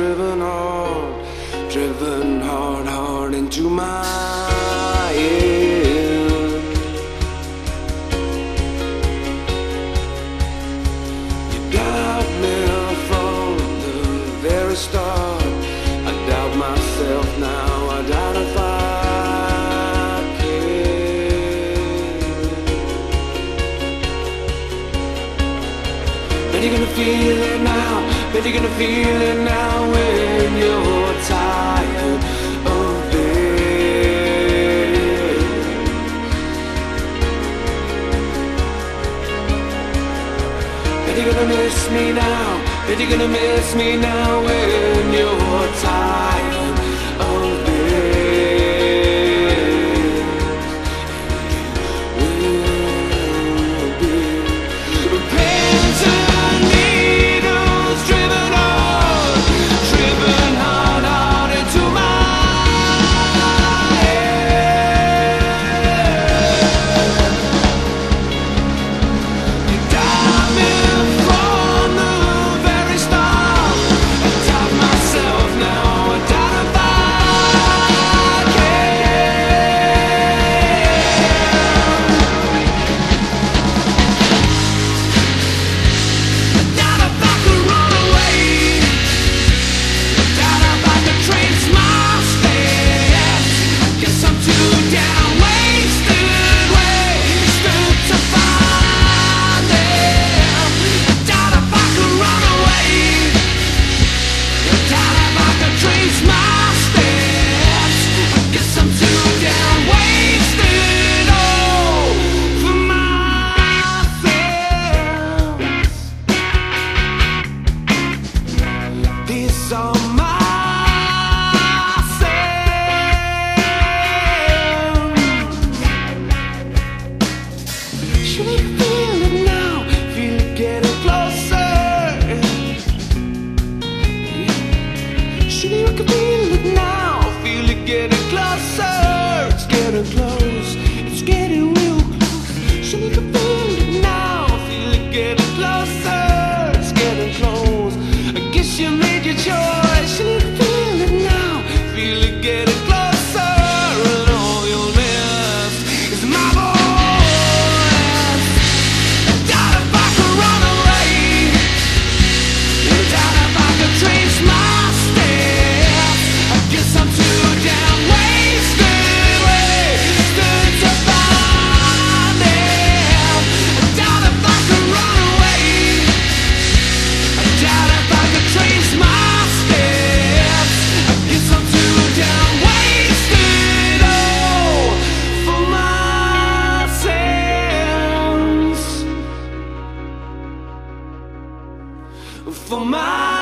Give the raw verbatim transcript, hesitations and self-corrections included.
driven hard, driven hard, hard into my end. You doubt me from the very start. I doubt myself now, I doubt if I Bet you're gonna feel it now, bet you're gonna feel it now when you're tired of it. Bet you're gonna miss me now, bet you're gonna miss me now when you're tired of it. Close, it's getting real close. So you can feel it now, feel it getting closer, it's getting close. I guess you made your choice. So you can feel it now, feel it getting closer, and all you'll miss is my voice. I doubt if I could run away, I doubt if I could trace my steps. I guess I'm too damn wasted. For my